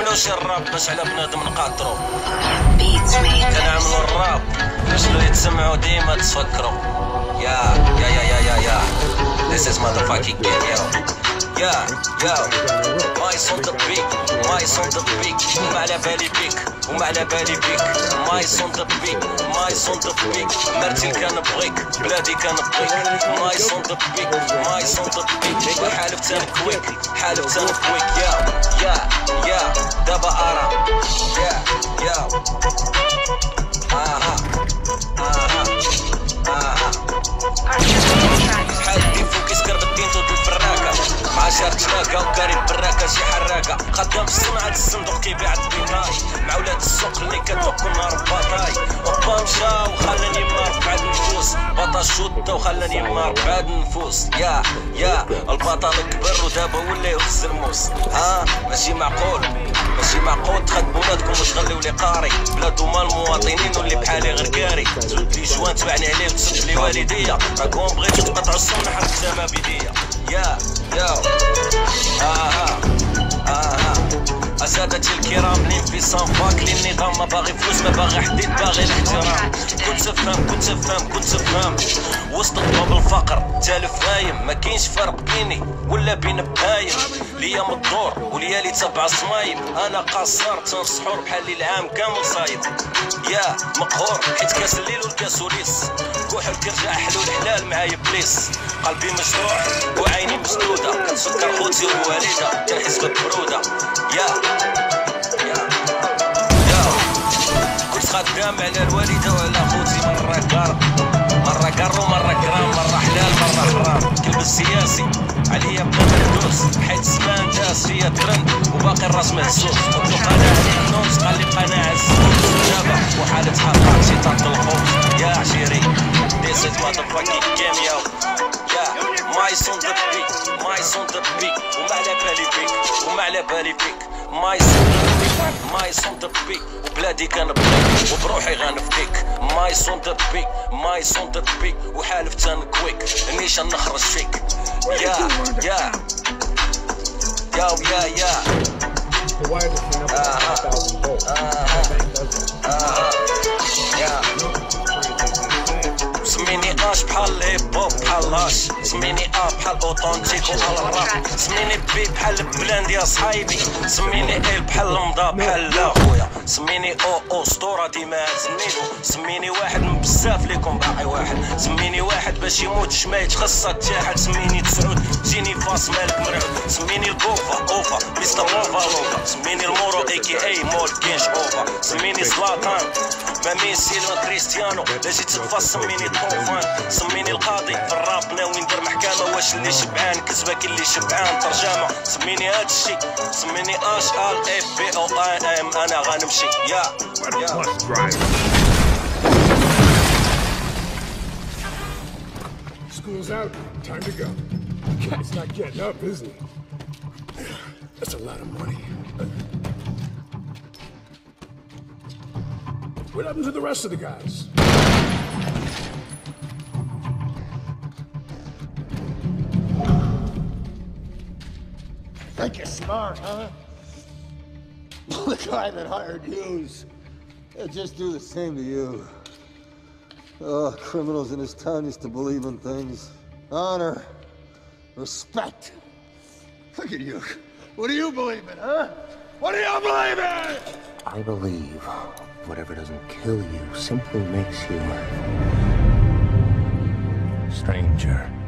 داروش الراب باش على بنادم نقاطرو كنعملو الراب باش لو يتسمعو ديما تفكرو يا This is motherfucking game, yo مايس on the beat مايس on the beat وما على بالي بيك وما على بالي بيك مايس on the beat مايس on the beat مرتين كنبغيك بلادي كنبغيك مايس on the beat مايس on the beat وحالف تنكويك حالف تنكويك يا دابا أرى يا حالي فوق يسكر بالدين توت الفراكة عشر تلاقة وكاري براكة شي حراكة خدام في صناعة الصندوق كيبيع الديناي مع ولاد السوق اللي كتوك نهار باطاي وبا مشا وخلاني ما ربع النفوس بطا شوطة وخلاني ما ربع النفوس يا البطل كبر ودابا ولا يهز الموس ماشي معقول تخدموا ولادكم وتخليو لي قاري بلادو مال المواطنين واللي بحالي غير كاري زود لي جوان تبعني عليه وتسد لي والديا راكم بغيتو تقطعوا السنة حرب السما بدية يا أسادتي الكرام الانفصام باكلي النظام ما باغي فلوس ما باغي حديد باغي الاحترام كنت فاهم وسط ضباب الفقر تالف نايم ما كاينش فرق بيني ولا بين بهايم ليا مدور وليا لي تبع الصمايم انا قصار تنسحور بحال اللي العام كامل صايب يا مقهور حيت كاس الليل والكاس وليس كحل كرجع حلو الحلال معايا بليس قلبي مجروح وعيني مسدوده كنسكر خوتي والوالده تنحس بالبروده يا كنت خدام على الوالده وعلى خوتي مرة كارو مرة كرام مرة حلال مرة حرام كلب السياسي عليا بلا مردوس حيت زمان داس فيا ترند وباقي الراس مهزوز قلتلو قناعة النوس قال لي قناعة الزجابة وحالة حقاق شي طاق الخوف يا عشيري This is motherfucking game yo مايس on the beat وما على بالي بيك مايس on the beat وبلادي كنبغيك وبروحي غنفديك مايس on the beat وحالف تنكويك نيشان نخرج فيك يا سميني اش بحال هيب هوب بحال لاش سميني بحال اوتونتيك وبحال الراب سميني بي بحال بلاند يا صحايبي سميني ال بحال المضا بحال لا خويا سميني او اسطوره ديما سميتو سميني واحد من بزاف ليكم باقي واحد سميني واحد باش يموتش ما يتخصى تاحد سميني تسعود جيني فاس مالك مرعود سميني الكوفا مستر لوفا سميني المورو اي مول كينش اوفا سميني سلاطان ما ميسي ولا كريستيانو لا جيت تفاس سميني طوفان سميني القاضي في الراب ناوي ندير محكمة واش اللي شبعان كذبة كي اللي شبعان ترجمة سميني هادشي سميني اش ال اف بي او ان ام انا غنمشي يا School's out, time to go. The guy's not getting up, is he? That's a lot of money. What happened to the rest of the guys? Think you're smart, huh? The guy that hired yous. He'll just do the same to you. Oh, criminals in this town used to believe in things. Honor. Respect. Look at you. What do you believe in, huh? What do you believe in? I believe whatever doesn't kill you simply makes you... stranger.